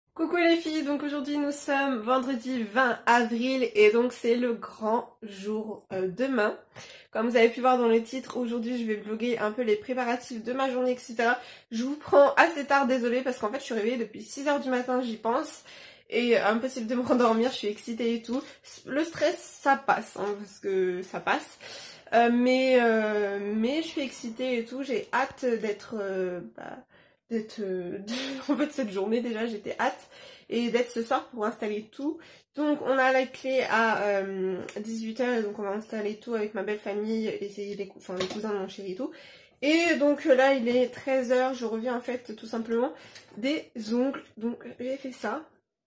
Coucou les filles, donc aujourd'hui nous sommes vendredi 20 avril et donc c'est le grand jour demain. Comme vous avez pu voir dans le titre, aujourd'hui je vais vlogger un peu les préparatifs de ma journée, etc. Je vous prends assez tard, désolée, parce qu'en fait je suis réveillée depuis 6 h du matin, j'y pense. Et impossible de me rendormir, je suis excitée et tout. Le stress ça passe, hein, parce que ça passe. Mais je suis excitée et tout, j'ai hâte d'être... en fait cette journée déjà j'étais hâte et d'être ce soir pour installer tout. Donc on a la clé à 18 h et donc on va installer tout avec ma belle famille et les cousins de mon chéri et tout. Et donc là il est 13 h, je reviens en fait tout simplement des ongles. Donc j'ai fait ça.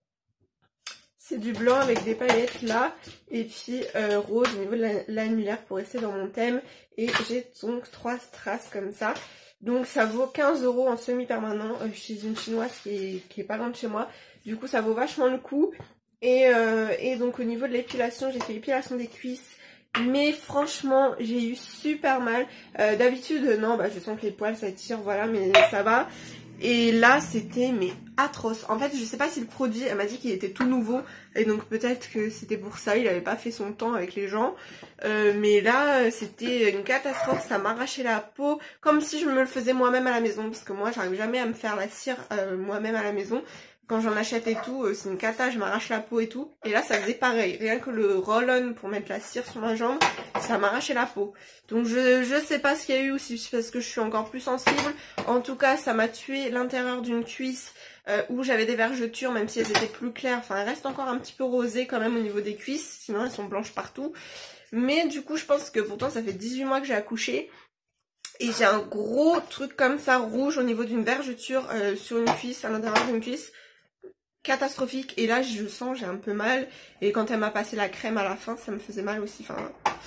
C'est du blanc avec des paillettes là et puis rose au niveau de l'annulaire pour rester dans mon thème. Et j'ai donc 3 strass comme ça. Donc ça vaut 15 € en semi-permanent chez une chinoise qui est pas loin de chez moi. Du coup ça vaut vachement le coup. Et donc au niveau de l'épilation, j'ai fait l'épilation des cuisses. Mais franchement j'ai eu super mal. D'habitude non, je sens que les poils ça tire, voilà, mais ça va. Et là c'était mais atroce. En fait je sais pas si le produit, elle m'a dit qu'il était tout nouveau. Et donc peut-être que c'était pour ça, il avait pas fait son temps avec les gens. Mais là c'était une catastrophe, ça m'arrachait la peau. Comme si je me le faisais moi-même à la maison. Parce que moi j'arrive jamais à me faire la cire moi-même à la maison. Quand j'en achète et tout, c'est une cata, je m'arrache la peau et tout. Et là ça faisait pareil, rien que le roll-on pour mettre la cire sur ma jambe, ça m'arrachait la peau. Donc je sais pas ce qu'il y a eu, ou si c'est parce que je suis encore plus sensible. En tout cas ça m'a tué l'intérieur d'une cuisse où j'avais des vergetures, même si elles étaient plus claires. Enfin elles restent encore un petit peu rosées quand même au niveau des cuisses, sinon elles sont blanches partout. Mais du coup je pense que pourtant ça fait 18 mois que j'ai accouché. Et j'ai un gros truc comme ça rouge au niveau d'une vergeture sur une cuisse, à l'intérieur d'une cuisse. Catastrophique. Et là je sens, j'ai un peu mal. Et quand elle m'a passé la crème à la fin, ça me faisait mal aussi. Enfin,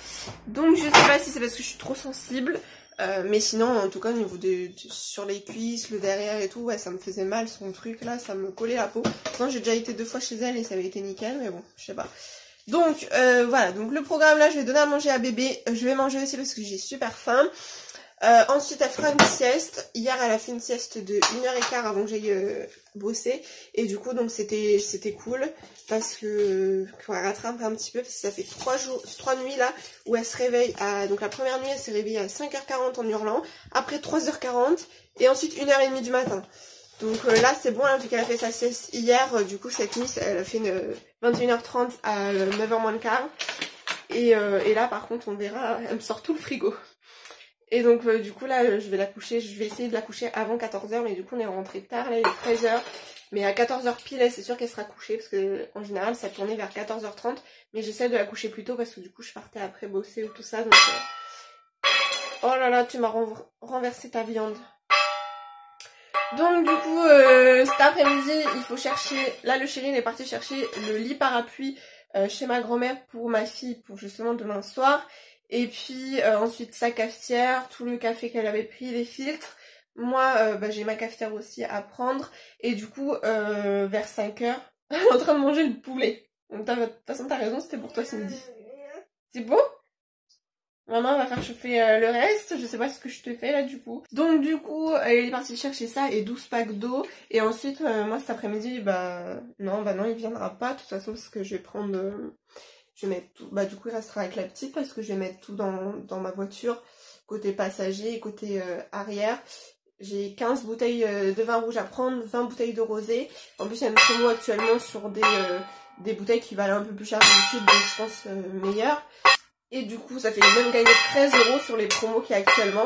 donc je sais pas si c'est parce que je suis trop sensible. Mais sinon en tout cas au niveau sur les cuisses, le derrière et tout, ouais, ça me faisait mal son truc là, ça me collait la peau. Moi j'ai déjà été 2 fois chez elle et ça avait été nickel, mais bon, je sais pas. Donc voilà, donc le programme là, je vais donner à manger à bébé. Je vais manger aussi parce que j'ai super faim. Ensuite elle fera une sieste. Hier elle a fait une sieste de 1 h 15 avant que j'aille bosser. Et du coup donc c'était cool. Parce que qu'on rattrape un petit peu. Parce que ça fait 3 nuits là où elle se réveille à... Donc la première nuit elle s'est réveillée à 5 h 40 en hurlant. Après 3 h 40. Et ensuite 1 h 30 du matin. Donc là c'est bon hein, vu qu'elle a fait sa sieste hier. Du coup cette nuit elle a fait une 21 h 30 à 9 h moins le quart. Et là par contre on verra, elle me sort tout le frigo. Et donc du coup là je vais la coucher, je vais essayer de la coucher avant 14 h, mais du coup on est rentré tard, là il est 13 h. Mais à 14 h pile c'est sûr qu'elle sera couchée, parce que en général ça tournait vers 14 h 30. Mais j'essaie de la coucher plus tôt parce que du coup je partais après bosser ou tout ça. Donc oh là là, tu m'as renversé ta viande. Donc du coup cet après-midi il faut chercher, là le chéri il est parti chercher le lit parapluie chez ma grand-mère pour ma fille pour justement demain soir. Et puis ensuite sa cafetière, tout le café qu'elle avait pris, les filtres. Moi j'ai ma cafetière aussi à prendre. Et du coup vers 5 h elle est en train de manger le poulet. Donc de toute façon t'as raison, c'était pour toi ce midi. C'est beau? Maman va faire chauffer le reste, je sais pas ce que je te fais là du coup. Donc du coup elle est partie chercher ça et 12 packs d'eau. Et ensuite moi cet après-midi non il viendra pas de toute façon parce que je vais prendre... je vais mettre tout, du coup il restera avec la petite parce que je vais mettre tout dans ma voiture, côté passager et côté arrière. J'ai 15 bouteilles de vin rouge à prendre, 20 bouteilles de rosé. En plus il y a une promo actuellement sur des bouteilles qui valent un peu plus cher d'habitude, donc je pense meilleures. Et du coup ça fait même gagner 13 € sur les promos qu'il y a actuellement.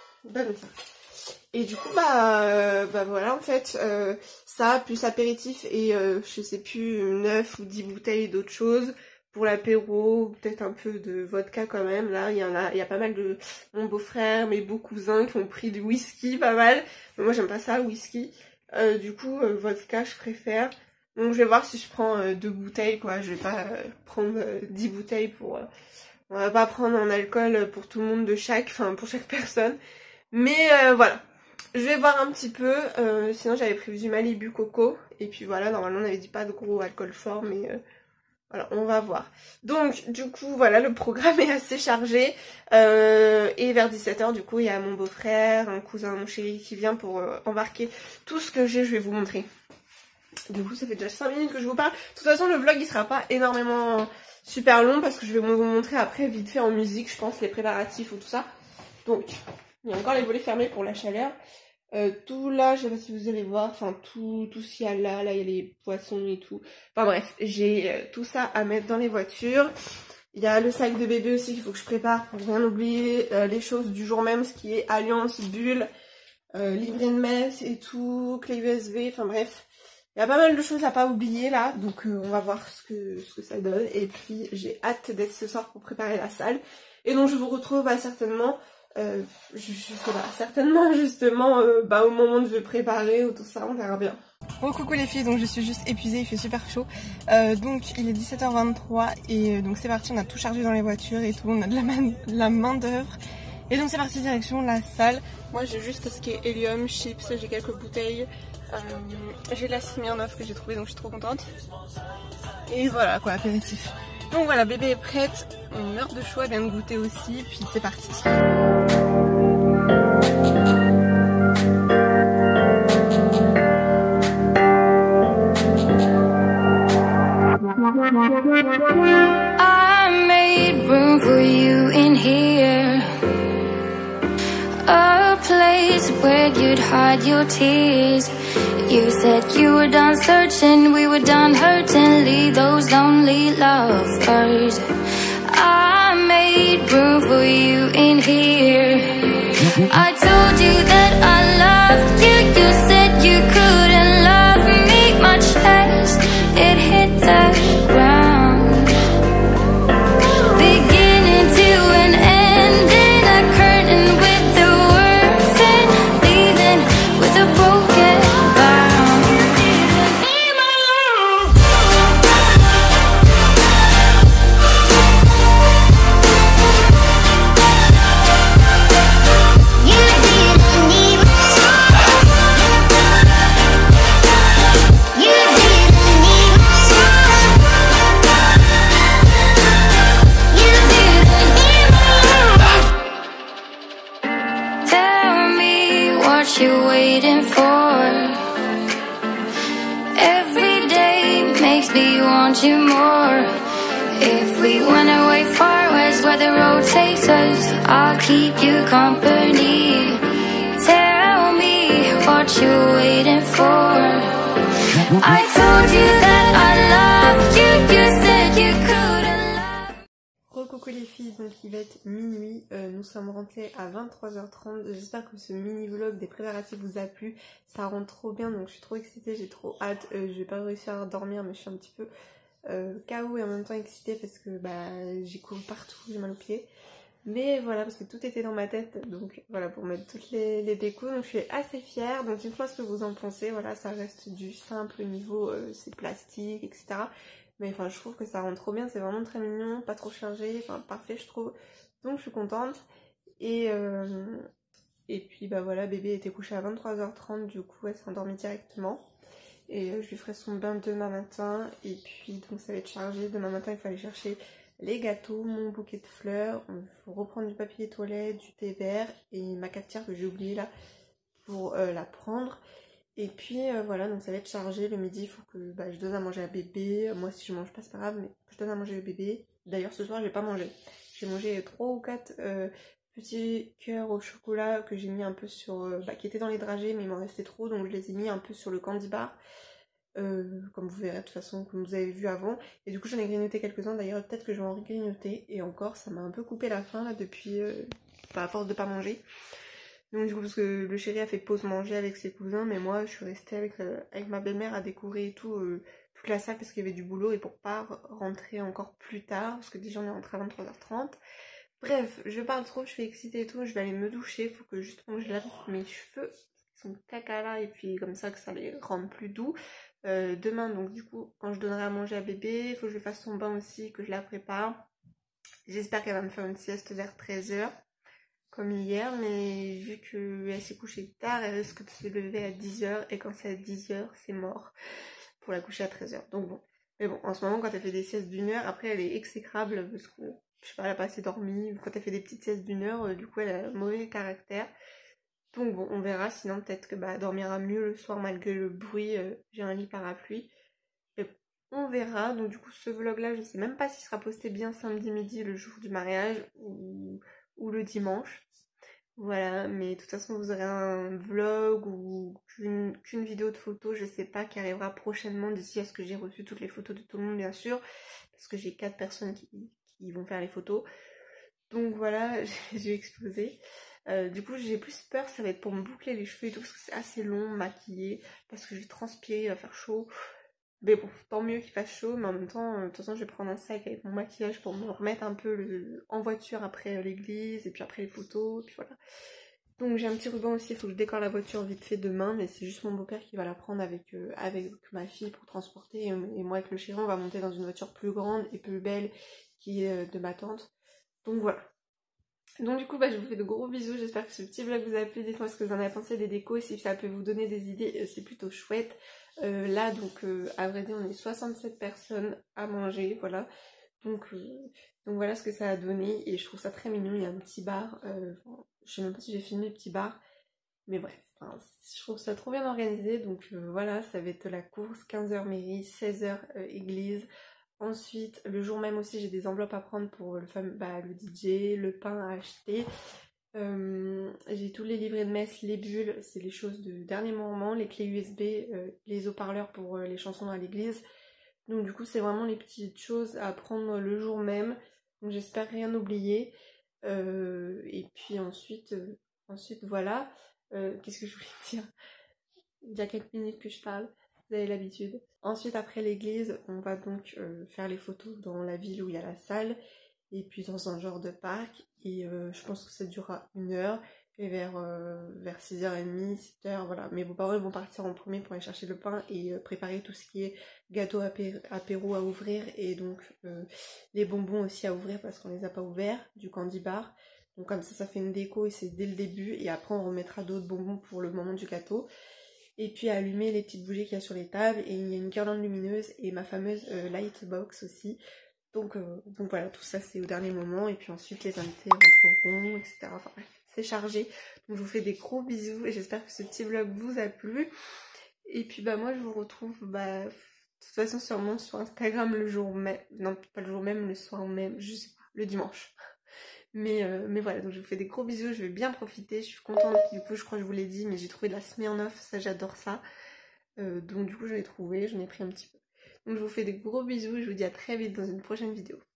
Et du coup voilà en fait ça plus apéritif et je sais plus 9 ou 10 bouteilles d'autres choses pour l'apéro, peut-être un peu de vodka quand même. Là il y a pas mal de mon beau-frère, mes beaux cousins qui ont pris du whisky pas mal. Mais moi j'aime pas ça le whisky. Du coup vodka je préfère. Donc je vais voir si je prends 2 bouteilles quoi. Je vais pas prendre 10 bouteilles pour... on va pas prendre un alcool pour tout le monde pour chaque personne. Mais voilà. Je vais voir un petit peu. Sinon j'avais prévu du Malibu Coco. Et puis voilà, normalement on avait dit pas de gros alcool fort. Mais voilà, on va voir. Donc du coup voilà, le programme est assez chargé. Et vers 17 h du coup il y a mon beau-frère, un cousin, mon chéri qui vient pour embarquer tout ce que j'ai. Je vais vous montrer. Du coup ça fait déjà 5 minutes que je vous parle. De toute façon le vlog il sera pas énormément super long parce que je vais vous montrer après vite fait en musique je pense les préparatifs ou tout ça. Donc il y a encore les volets fermés pour la chaleur. Tout là, je sais pas si vous allez voir, enfin tout ce qu'il y a là, il y a les poissons et tout. Enfin bref, j'ai tout ça à mettre dans les voitures. Il y a le sac de bébé aussi qu'il faut que je prépare pour rien oublier. Les choses du jour même, ce qui est alliance, bulle, livret de messe et tout, clé USB, enfin bref. Il y a pas mal de choses à pas oublier là, donc on va voir ce que ça donne. Et puis j'ai hâte d'être ce soir pour préparer la salle. Et donc je vous retrouve certainement... je sais pas, certainement justement au moment de préparer ou tout ça, on verra bien. Oh coucou les filles, donc je suis juste épuisée, il fait super chaud. Donc il est 17h23 et donc c'est parti, on a tout chargé dans les voitures et tout, on a de la main d'œuvre. Et donc c'est parti direction la salle. Moi j'ai juste ce qui est hélium, chips, j'ai quelques bouteilles. J'ai la Smirnoff que j'ai trouvée donc je suis trop contente. Et voilà quoi, apéritif. Donc voilà, bébé est prête, on meurt de chaud, elle vient de goûter aussi, puis c'est parti. I made room for you in here, a place where you'd hide your tears. You said you were done searching, we were done hurting, leave those lonely lovers. I made room for you in here. I told you that I loved you, you said you couldn't love me much less. It hit the ground, beginning to an end, in a curtain with the words and leaving with a broken bound. You didn't need me. You didn't need me. You didn't need me. Tell me what you're waiting for. Every day makes me want you more. If we went away far west where the road takes us, I'll keep you company. Tell me what you're waiting for. I told you that I loved you, you said you couldn't love. Coucou les filles, donc il va être minuit, nous sommes rentrés à 23h30, j'espère que ce mini vlog des préparatifs vous a plu, ça rend trop bien donc je suis trop excitée, j'ai trop hâte, je vais pas réussir à dormir mais je suis un petit peu KO et en même temps excitée parce que j'ai couru partout, j'ai mal aux pieds. Mais voilà, parce que tout était dans ma tête, donc voilà, pour mettre toutes les décos, donc je suis assez fière, donc dites-moi ce que vous en pensez, voilà, ça reste du simple niveau, c'est plastique, etc. Mais enfin, je trouve que ça rend trop bien, c'est vraiment très mignon, pas trop chargé, enfin parfait je trouve, donc je suis contente. Et puis voilà, bébé était couché à 23h30, du coup elle s'est endormie directement. Et je lui ferai son bain demain matin, et puis donc ça va être chargé, demain matin il faut aller chercher les gâteaux, mon bouquet de fleurs, il faut reprendre du papier toilette, du thé vert et ma cafetière que j'ai oublié là pour la prendre. Et puis voilà, donc ça va être chargé. Le midi il faut que je donne à manger à bébé. Moi si je mange pas c'est pas grave, mais je donne à manger au bébé. D'ailleurs ce soir j'ai pas mangé. J'ai mangé 3 ou 4 petits cœurs au chocolat que j'ai mis un peu sur... qui étaient dans les dragées mais il m'en restait trop, donc je les ai mis un peu sur le candy bar. Comme vous verrez de toute façon, comme vous avez vu avant. Et du coup j'en ai grignoté quelques-uns, d'ailleurs peut-être que je vais en grignoter. Et encore ça m'a un peu coupé la faim là depuis... à force de pas manger. Donc du coup parce que le chéri a fait pause manger avec ses cousins, mais moi je suis restée avec ma belle-mère à décorer et tout, toute la salle parce qu'il y avait du boulot et pour pas rentrer encore plus tard, parce que déjà on est rentré à 23h30. Bref, je parle trop, je suis excitée et tout, je vais aller me doucher, faut que justement je lave mes cheveux, qui sont caca là, et puis comme ça que ça les rende plus doux. Demain donc du coup quand je donnerai à manger à bébé, il faut que je fasse son bain aussi, que je la prépare. J'espère qu'elle va me faire une sieste vers 13h. Comme hier, mais vu qu'elle s'est couchée tard, elle risque de se lever à 10h, et quand c'est à 10h, c'est mort pour la coucher à 13h. Donc bon, mais bon, en ce moment, quand elle fait des siestes d'1 heure, après elle est exécrable parce que, je sais pas, elle a pas assez dormi, quand elle fait des petites siestes d'1 heure, du coup elle a un mauvais caractère. Donc bon, on verra, sinon peut-être que bah, dormira mieux le soir malgré le bruit, j'ai un lit parapluie. Et on verra, donc du coup ce vlog là, je sais même pas s'il sera posté bien samedi midi le jour du mariage ou le dimanche. Voilà, mais de toute façon vous aurez un vlog ou qu'une vidéo de photos, je sais pas, qui arrivera prochainement d'ici à ce que j'ai reçu toutes les photos de tout le monde bien sûr. Parce que j'ai 4 personnes qui vont faire les photos. Donc voilà, j'ai explosé. Du coup j'ai plus peur, ça va être pour me boucler les cheveux et tout, parce que c'est assez long, maquiller, parce que je vais transpirer, il va faire chaud. Mais bon, tant mieux qu'il fasse chaud, mais en même temps, de toute façon je vais prendre un sac avec mon maquillage pour me remettre un peu en voiture après l'église, et puis après les photos, et puis voilà. Donc j'ai un petit ruban aussi, il faut que je décore la voiture vite fait demain, mais c'est juste mon beau-père qui va la prendre avec ma fille pour transporter, et moi avec le chéri on va monter dans une voiture plus grande et plus belle qui est de ma tante. Donc voilà. Donc du coup bah, je vous fais de gros bisous, j'espère que ce petit vlog vous a plu, dites-moi ce que vous en avez pensé des décos, et si ça peut vous donner des idées, c'est plutôt chouette. Là donc à vrai dire on est 67 personnes à manger, voilà. Donc voilà ce que ça a donné, et je trouve ça très mignon, il y a un petit bar, je sais même pas si j'ai filmé le petit bar, mais bref, je trouve ça trop bien organisé, donc voilà, ça va être la course, 15h mairie, 16h église. Ensuite, le jour même aussi, j'ai des enveloppes à prendre pour le DJ, le pain à acheter. J'ai tous les livrets de messe, les bulles, c'est les choses de dernier moment, les clés USB, les haut-parleurs pour les chansons à l'église. Donc du coup, c'est vraiment les petites choses à prendre le jour même. Donc j'espère rien oublier. Et puis ensuite voilà. Qu'est-ce que je voulais dire? Il y a quelques minutes que je parle. Vous avez l'habitude. Ensuite, après l'église, on va donc faire les photos dans la ville où il y a la salle, et puis dans un genre de parc, et je pense que ça durera 1 heure, et vers 6h30, 7h, voilà. Mes beaux-parents vont partir en premier pour aller chercher le pain et préparer tout ce qui est gâteau apéro à ouvrir, et donc les bonbons aussi à ouvrir parce qu'on les a pas ouverts, du candy bar. Donc comme ça fait une déco, et c'est dès le début, et après on remettra d'autres bonbons pour le moment du gâteau. Et puis allumer les petites bougies qu'il y a sur les tables, et il y a une guirlande lumineuse et ma fameuse lightbox aussi. Donc voilà, tout ça c'est au dernier moment, et puis ensuite les invités rentreront, etc. Enfin bref, c'est chargé. Donc je vous fais des gros bisous, et j'espère que ce petit vlog vous a plu. Et puis bah moi je vous retrouve de toute façon sûrement sur Instagram le jour même, non pas le jour même, le soir même, je sais pas, le dimanche. Mais voilà, donc je vous fais des gros bisous, je vais bien profiter, je suis contente, du coup je crois que je vous l'ai dit, mais j'ai trouvé de la Smirnoff, ça j'adore ça. Donc du coup je l'ai trouvé, j'en ai pris un petit peu. Donc je vous fais des gros bisous, et je vous dis à très vite dans une prochaine vidéo.